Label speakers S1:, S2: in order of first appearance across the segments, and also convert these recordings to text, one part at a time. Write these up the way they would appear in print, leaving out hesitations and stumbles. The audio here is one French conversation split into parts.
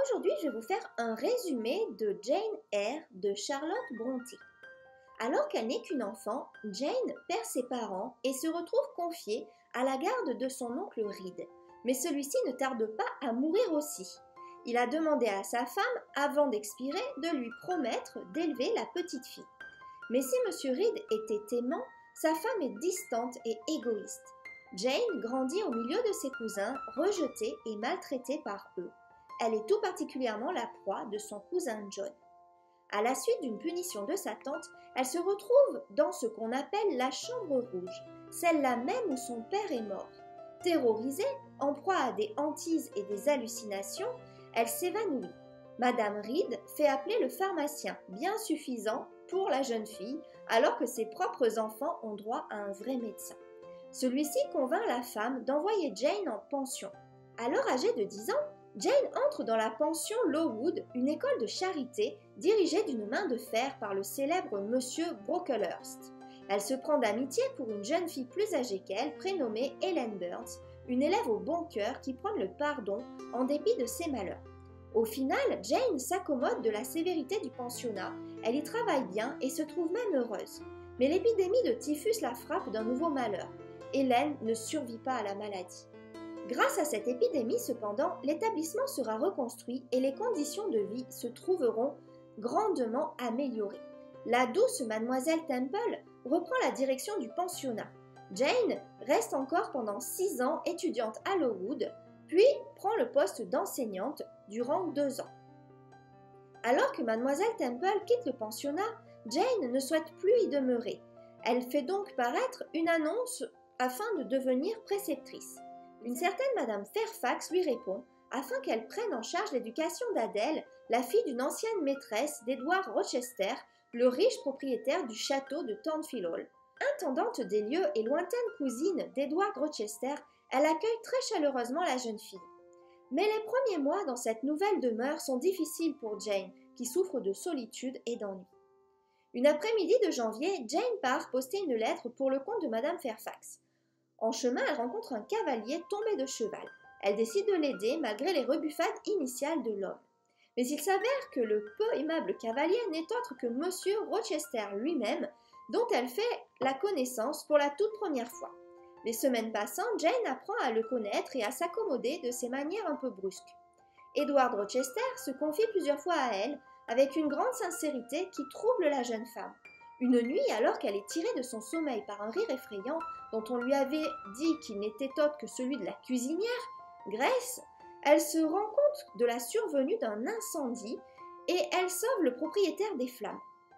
S1: Aujourd'hui, je vais vous faire un résumé de Jane Eyre de Charlotte Brontë. Alors qu'elle n'est qu'une enfant, Jane perd ses parents et se retrouve confiée à la garde de son oncle Reed. Mais celui-ci ne tarde pas à mourir aussi. Il a demandé à sa femme, avant d'expirer, de lui promettre d'élever la petite fille. Mais si M. Reed était aimant, sa femme est distante et égoïste. Jane grandit au milieu de ses cousins, rejetée et maltraitée par eux. Elle est tout particulièrement la proie de son cousin John. À la suite d'une punition de sa tante, elle se retrouve dans ce qu'on appelle la chambre rouge, celle-là même où son père est mort. Terrorisée, en proie à des hantises et des hallucinations, elle s'évanouit. Madame Reed fait appeler le pharmacien, bien suffisant pour la jeune fille, alors que ses propres enfants ont droit à un vrai médecin. Celui-ci convainc la femme d'envoyer Jane en pension. Alors âgée de 10 ans, Jane entre dans la pension Lowood, une école de charité dirigée d'une main de fer par le célèbre Monsieur Brocklehurst. Elle se prend d'amitié pour une jeune fille plus âgée qu'elle, prénommée Helen Burns, une élève au bon cœur qui prend le pardon en dépit de ses malheurs. Au final, Jane s'accommode de la sévérité du pensionnat, elle y travaille bien et se trouve même heureuse. Mais l'épidémie de typhus la frappe d'un nouveau malheur. Helen ne survit pas à la maladie. Grâce à cette épidémie, cependant, l'établissement sera reconstruit et les conditions de vie se trouveront grandement améliorées. La douce mademoiselle Temple reprend la direction du pensionnat. Jane reste encore pendant 6 ans étudiante à Lowood, puis prend le poste d'enseignante durant 2 ans. Alors que mademoiselle Temple quitte le pensionnat, Jane ne souhaite plus y demeurer. Elle fait donc paraître une annonce afin de devenir préceptrice. Une certaine Madame Fairfax lui répond afin qu'elle prenne en charge l'éducation d'Adèle, la fille d'une ancienne maîtresse d'Edward Rochester, le riche propriétaire du château de Thornfield Hall. Intendante des lieux et lointaine cousine d'Edward Rochester, elle accueille très chaleureusement la jeune fille. Mais les premiers mois dans cette nouvelle demeure sont difficiles pour Jane, qui souffre de solitude et d'ennui. Une après-midi de janvier, Jane part poster une lettre pour le compte de Madame Fairfax. En chemin, elle rencontre un cavalier tombé de cheval. Elle décide de l'aider malgré les rebuffades initiales de l'homme. Mais il s'avère que le peu aimable cavalier n'est autre que Monsieur Rochester lui-même, dont elle fait la connaissance pour la toute première fois. Les semaines passant, Jane apprend à le connaître et à s'accommoder de ses manières un peu brusques. Edward Rochester se confie plusieurs fois à elle, avec une grande sincérité qui trouble la jeune femme. Une nuit, alors qu'elle est tirée de son sommeil par un rire effrayant, dont on lui avait dit qu'il n'était autre que celui de la cuisinière, Grace, elle se rend compte de la survenue d'un incendie et elle sauve le propriétaire des flammes.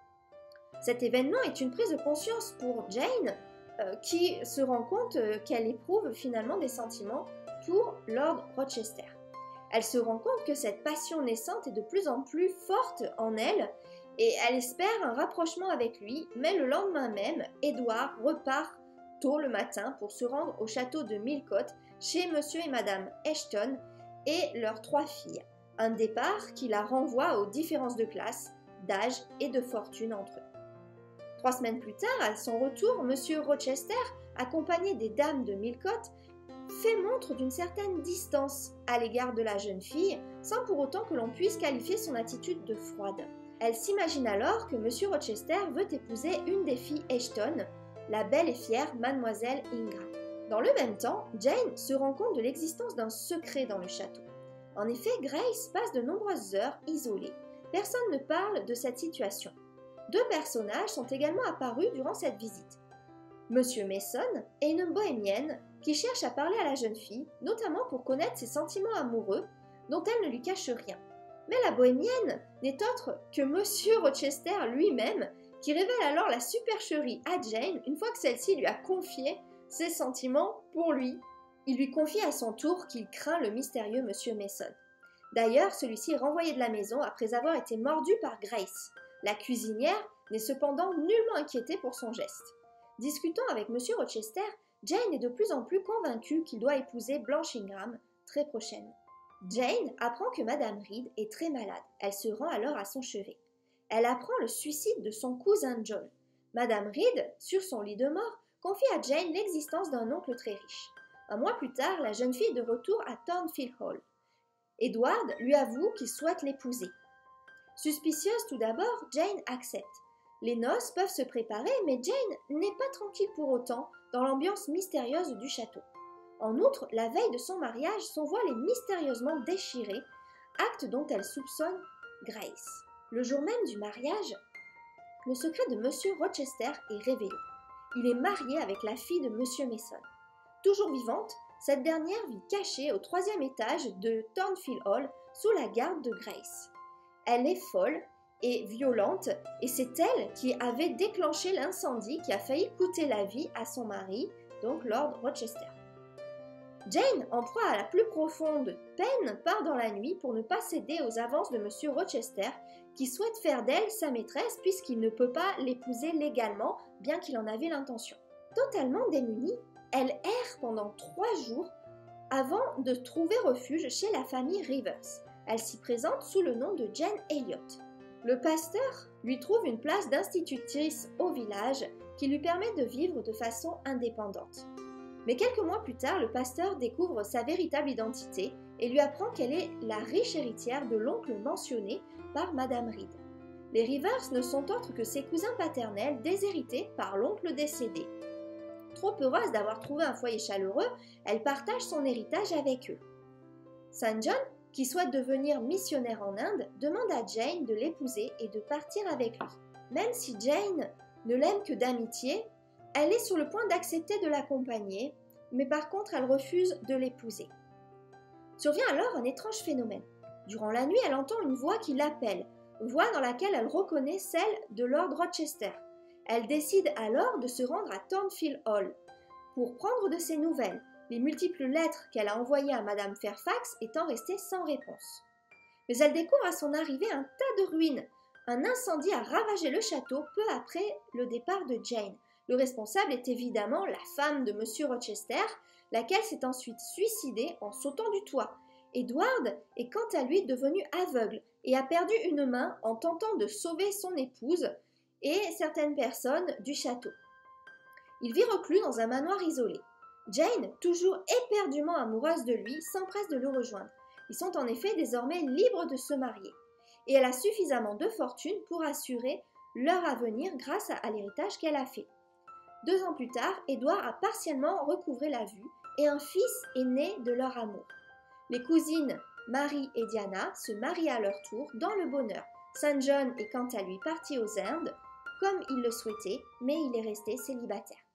S1: Cet événement est une prise de conscience pour Jane, qui se rend compte qu'elle éprouve finalement des sentiments pour Lord Rochester. Elle se rend compte que cette passion naissante est de plus en plus forte en elle et elle espère un rapprochement avec lui, mais le lendemain même, Edward repart tôt le matin pour se rendre au château de Millcote chez Monsieur et Madame Ashton et leurs 3 filles. Un départ qui la renvoie aux différences de classe, d'âge et de fortune entre eux. 3 semaines plus tard, à son retour, Monsieur Rochester, accompagné des dames de Millcote, fait montre d'une certaine distance à l'égard de la jeune fille, sans pour autant que l'on puisse qualifier son attitude de froide. Elle s'imagine alors que Monsieur Rochester veut épouser une des filles Ashton, la belle et fière Mademoiselle Ingram. Dans le même temps, Jane se rend compte de l'existence d'un secret dans le château. En effet, Grace passe de nombreuses heures isolée. Personne ne parle de cette situation. 2 personnages sont également apparus durant cette visite. Monsieur Mason et une bohémienne qui cherche à parler à la jeune fille, notamment pour connaître ses sentiments amoureux, dont elle ne lui cache rien. Mais la bohémienne n'est autre que Monsieur Rochester lui-même, qui révèle alors la supercherie à Jane une fois que celle-ci lui a confié ses sentiments pour lui. Il lui confie à son tour qu'il craint le mystérieux Monsieur Mason. D'ailleurs, celui-ci est renvoyé de la maison après avoir été mordu par Grace. La cuisinière n'est cependant nullement inquiétée pour son geste. Discutant avec Monsieur Rochester, Jane est de plus en plus convaincue qu'il doit épouser Blanche Ingram très prochainement. Jane apprend que Madame Reed est très malade. Elle se rend alors à son chevet. Elle apprend le suicide de son cousin John. Madame Reed, sur son lit de mort, confie à Jane l'existence d'un oncle très riche. Un mois plus tard, la jeune fille est de retour à Thornfield Hall. Edward lui avoue qu'il souhaite l'épouser. Suspicieuse tout d'abord, Jane accepte. Les noces peuvent se préparer, mais Jane n'est pas tranquille pour autant dans l'ambiance mystérieuse du château. En outre, la veille de son mariage, son voile est mystérieusement déchiré, acte dont elle soupçonne Grace. Le jour même du mariage, le secret de Monsieur Rochester est révélé. Il est marié avec la fille de Monsieur Mason. Toujours vivante, cette dernière vit cachée au 3e étage de Thornfield Hall sous la garde de Grace. Elle est folle et violente et c'est elle qui avait déclenché l'incendie qui a failli coûter la vie à son mari, donc Lord Rochester. Jane, en proie à la plus profonde peine, part dans la nuit pour ne pas céder aux avances de Monsieur Rochester qui souhaite faire d'elle sa maîtresse puisqu'il ne peut pas l'épouser légalement bien qu'il en avait l'intention. Totalement démunie, elle erre pendant 3 jours avant de trouver refuge chez la famille Rivers. Elle s'y présente sous le nom de Jane Elliott. Le pasteur lui trouve une place d'institutrice au village qui lui permet de vivre de façon indépendante. Mais quelques mois plus tard, le pasteur découvre sa véritable identité et lui apprend qu'elle est la riche héritière de l'oncle mentionné par Madame Reed. Les Rivers ne sont autres que ses cousins paternels déshérités par l'oncle décédé. Trop heureuse d'avoir trouvé un foyer chaleureux, elle partage son héritage avec eux. Saint John, qui souhaite devenir missionnaire en Inde, demande à Jane de l'épouser et de partir avec lui. Même si Jane ne l'aime que d'amitié, elle est sur le point d'accepter de l'accompagner, mais par contre elle refuse de l'épouser. Survient alors un étrange phénomène. Durant la nuit, elle entend une voix qui l'appelle, voix dans laquelle elle reconnaît celle de Lord Rochester. Elle décide alors de se rendre à Thornfield Hall pour prendre de ses nouvelles, les multiples lettres qu'elle a envoyées à Madame Fairfax étant restées sans réponse. Mais elle découvre à son arrivée un tas de ruines. Un incendie a ravagé le château peu après le départ de Jane. Le responsable est évidemment la femme de Monsieur Rochester, laquelle s'est ensuite suicidée en sautant du toit. Edward est quant à lui devenu aveugle et a perdu une main en tentant de sauver son épouse et certaines personnes du château. Il vit reclus dans un manoir isolé. Jane, toujours éperdument amoureuse de lui, s'empresse de le rejoindre. Ils sont en effet désormais libres de se marier. Et elle a suffisamment de fortune pour assurer leur avenir grâce à l'héritage qu'elle a fait. 2 ans plus tard, Edward a partiellement recouvré la vue et un fils est né de leur amour. Les cousines Mary et Diana se marient à leur tour dans le bonheur. Saint John est quant à lui parti aux Indes, comme il le souhaitait, mais il est resté célibataire.